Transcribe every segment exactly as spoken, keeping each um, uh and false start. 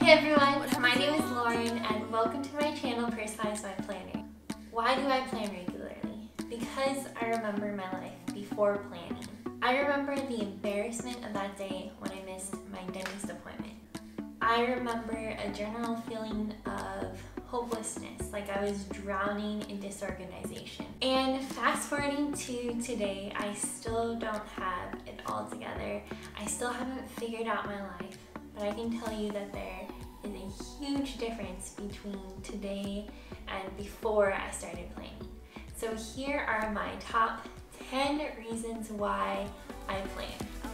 Hey everyone, my name is Lauren and welcome to my channel Personalize My Planner. Why do I plan regularly? Because I remember my life before planning. I remember the embarrassment of that day when I missed my dentist appointment. I remember a general feeling of hopelessness, like I was drowning in disorganization. And fast forwarding to today, I still don't have it all together. I still haven't figured out my life, but I can tell you that there is a huge difference between today and before I started planning. So here are my top ten reasons why I plan.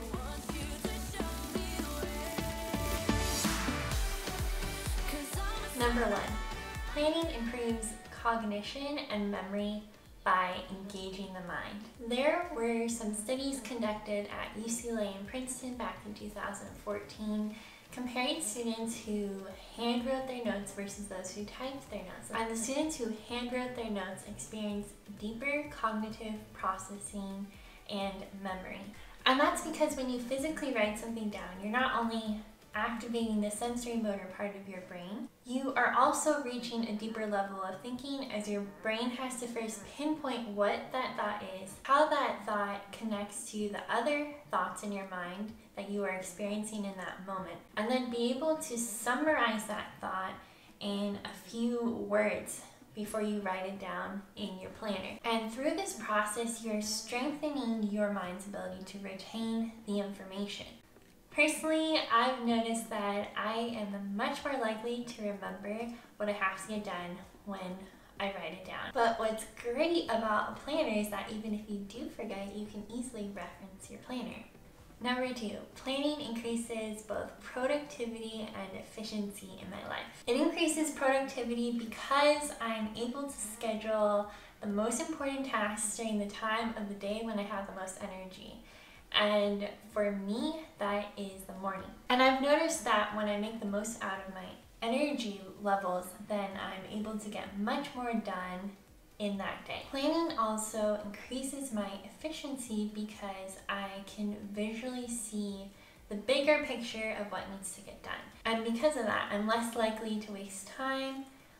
Number one, planning improves cognition and memory by engaging the mind. There were some studies conducted at U C L A and Princeton back in two thousand fourteen comparing students who handwrote their notes versus those who typed their notes. And the students who handwrote their notes experienced deeper cognitive processing and memory. And that's because when you physically write something down, you're not only activating the sensory motor part of your brain, you are also reaching a deeper level of thinking as your brain has to first pinpoint what that thought is, how that thought connects to the other thoughts in your mind that you are experiencing in that moment, and then be able to summarize that thought in a few words before you write it down in your planner. And through this process, you're strengthening your mind's ability to retain the information. Personally, I've noticed that I am much more likely to remember what I have to get done when I write it down. But what's great about a planner is that even if you do forget, you can easily reference your planner. Number two, planning increases both productivity and efficiency in my life. It increases productivity because I'm able to schedule the most important tasks during the time of the day when I have the most energy. And for me, that is the morning. And I've noticed that when I make the most out of my energy levels, then I'm able to get much more done in that day. Planning also increases my efficiency because I can visually see the bigger picture of what needs to get done. And because of that, I'm less likely to waste time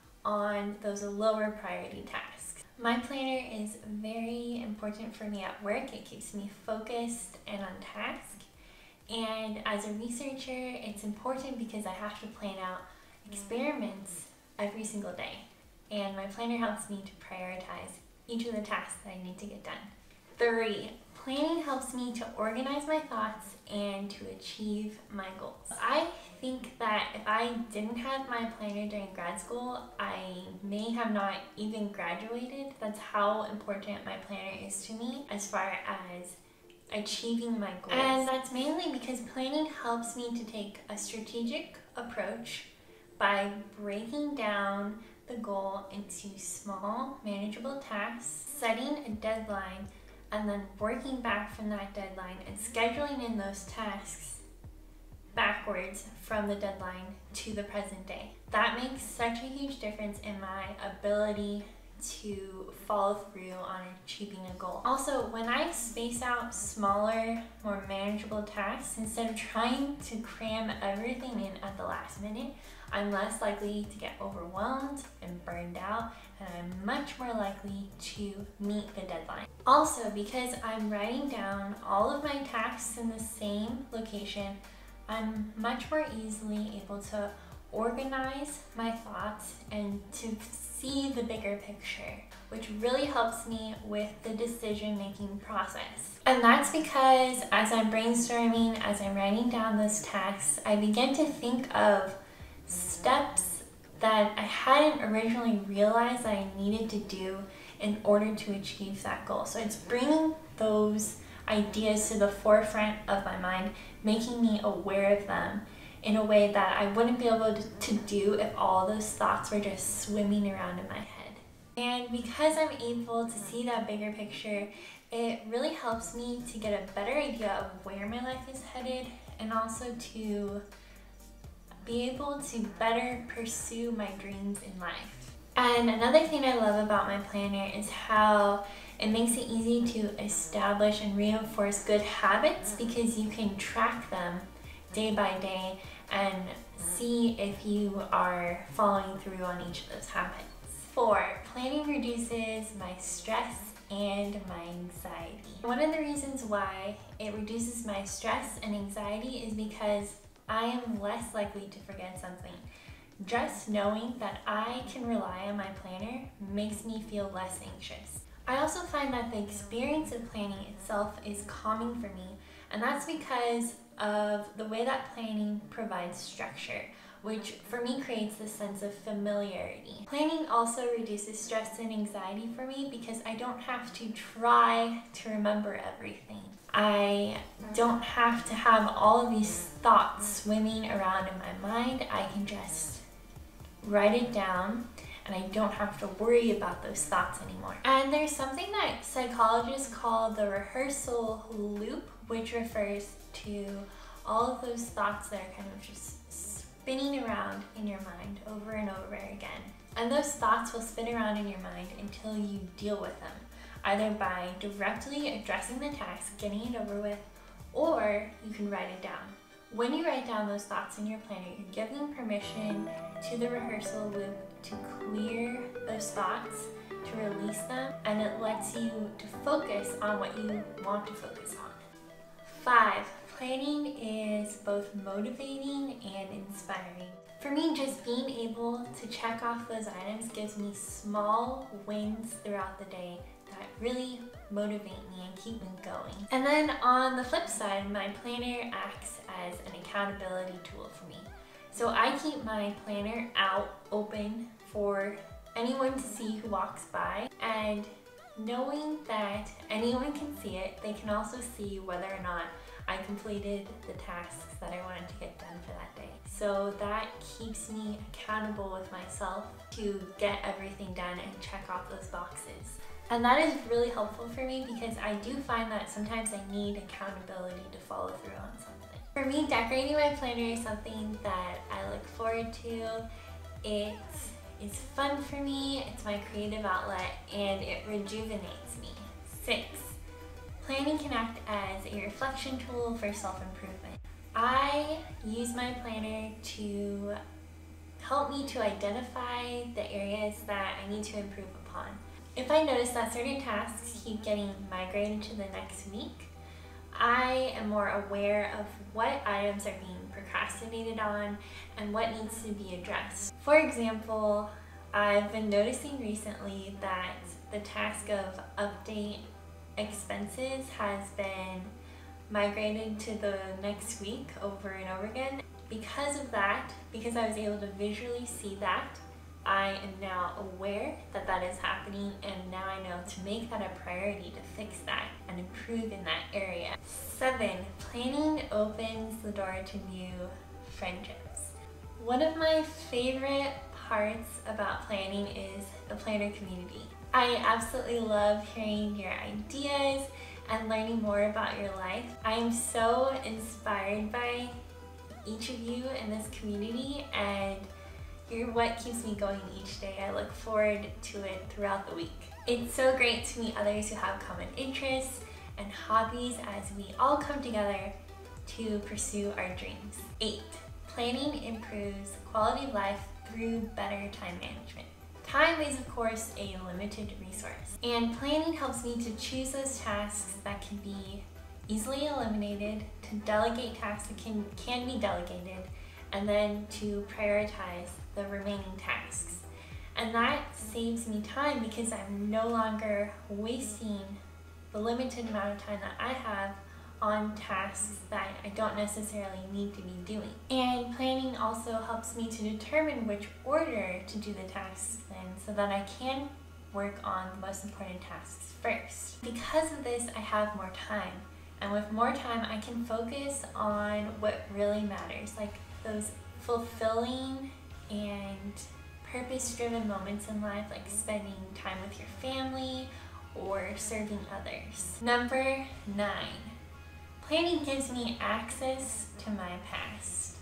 on those lower priority tasks. My planner is very important for me at work. It keeps me focused and on task. And as a researcher, it's important because I have to plan out experiments every single day. And my planner helps me to prioritize each of the tasks that I need to get done. Three, planning helps me to organize my thoughts and to achieve my goals. I think that if I didn't have my planner during grad school, I may have not even graduated. That's how important my planner is to me as far as achieving my goals. And that's mainly because planning helps me to take a strategic approach by breaking down the goal into small, manageable tasks, setting a deadline, and then working back from that deadline and scheduling in those tasks backwards from the deadline to the present day. That makes such a huge difference in my ability to follow through on achieving a goal. Also, when I space out smaller, more manageable tasks, instead of trying to cram everything in at the last minute, I'm less likely to get overwhelmed and burned out, and I'm much more likely to meet the deadline. Also, because I'm writing down all of my tasks in the same location, I'm much more easily able to organize my thoughts and to see the bigger picture, which really helps me with the decision-making process. And that's because as I'm brainstorming, as I'm writing down those tasks, I begin to think of steps that I hadn't originally realized that I needed to do in order to achieve that goal. So it's bringing those ideas to the forefront of my mind, making me aware of them in a way that I wouldn't be able to do if all those thoughts were just swimming around in my head. And because I'm able to see that bigger picture, it really helps me to get a better idea of where my life is headed, and also to be able to better pursue my dreams in life. And another thing I love about my planner is how it makes it easy to establish and reinforce good habits because you can track them day by day and see if you are following through on each of those habits. Four, planning reduces my stress and my anxiety. One of the reasons why it reduces my stress and anxiety is because I am less likely to forget something. Just knowing that I can rely on my planner makes me feel less anxious. I also find that the experience of planning itself is calming for me, and that's because of the way that planning provides structure, which for me creates this sense of familiarity. Planning also reduces stress and anxiety for me because I don't have to try to remember everything. I don't have to have all of these thoughts swimming around in my mind. I can just write it down, and I don't have to worry about those thoughts anymore. And there's something that psychologists call the rehearsal loop, which refers to all of those thoughts that are kind of just spinning around in your mind over and over again. And those thoughts will spin around in your mind until you deal with them, either by directly addressing the task, getting it over with, or you can write it down. When you write down those thoughts in your planner, you're giving permission to the rehearsal loop to clear those thoughts, to release them, and it lets you to focus on what you want to focus on. Five, planning is both motivating and inspiring. For me, just being able to check off those items gives me small wins throughout the day that really motivate me and keep me going. And then on the flip side, my planner acts as an accountability tool for me. So I keep my planner out open for anyone to see who walks by, and knowing that anyone can see it, they can also see whether or not I completed the tasks that I wanted to get done for that day. So that keeps me accountable with myself to get everything done and check off those boxes. And that is really helpful for me because I do find that sometimes I need accountability to follow through on something. For me, decorating my planner is something that I look forward to. It is fun for me, it's my creative outlet, and it rejuvenates me. Six, planning can act as a reflection tool for self-improvement. I use my planner to help me to identify the areas that I need to improve upon. If I notice that certain tasks keep getting migrated to the next week, I am more aware of what items are being procrastinated on and what needs to be addressed. For example, I've been noticing recently that the task of update expenses has been migrated to the next week over and over again. Because of that, because I was able to visually see that, I am now aware that that is happening, and now I know to make that a priority to fix that and improve in that area. Seven, planning opens the door to new friendships. One of my favorite parts about planning is the planner community. I absolutely love hearing your ideas and learning more about your life. I am so inspired by each of you in this community, and you're what keeps me going each day. I look forward to it throughout the week. It's so great to meet others who have common interests and hobbies as we all come together to pursue our dreams. Eight, planning improves quality of life through better time management. Time is, of course, a limited resource, and planning helps me to choose those tasks that can be easily eliminated, to delegate tasks that can, can be delegated, and then to prioritize the remaining tasks. And that saves me time because I'm no longer wasting the limited amount of time that I have on tasks that I don't necessarily need to be doing. And planning also helps me to determine which order to do the tasks in so that I can work on the most important tasks first. Because of this, I have more time. And with more time, I can focus on what really matters, like those fulfilling and purpose-driven moments in life, like spending time with your family or serving others. Number nine, planning gives me access to my past.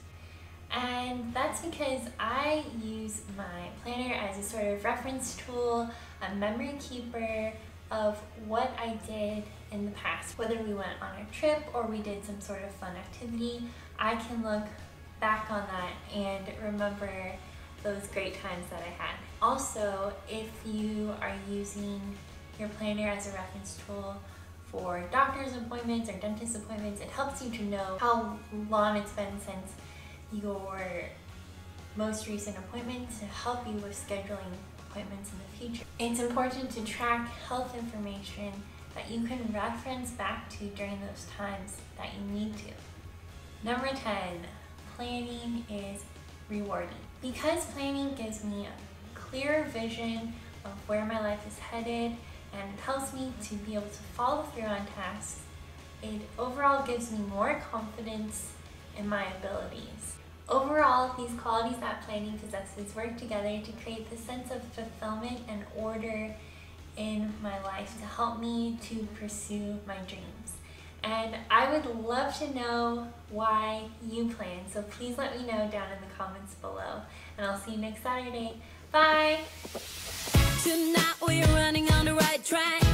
And that's because I use my planner as a sort of reference tool, a memory keeper of what I did in the past. Whether we went on a trip or we did some sort of fun activity, I can look back on that and remember those great times that I had. Also, if you are using your planner as a reference tool for doctor's appointments or dentist appointments, it helps you to know how long it's been since your most recent appointment to help you with scheduling appointments in the future. It's important to track health information that you can reference back to during those times that you need to. Number ten, planning is rewarding. Because planning gives me a clear vision of where my life is headed and it helps me to be able to follow through on tasks, it overall gives me more confidence in my abilities. Overall, these qualities that planning possesses work together to create the sense of fulfillment and order in my life to help me to pursue my dreams. And I would love to know why you plan, so please let me know down in the comments below. And I'll see you next Saturday. Bye! Tonight we're running on the right track.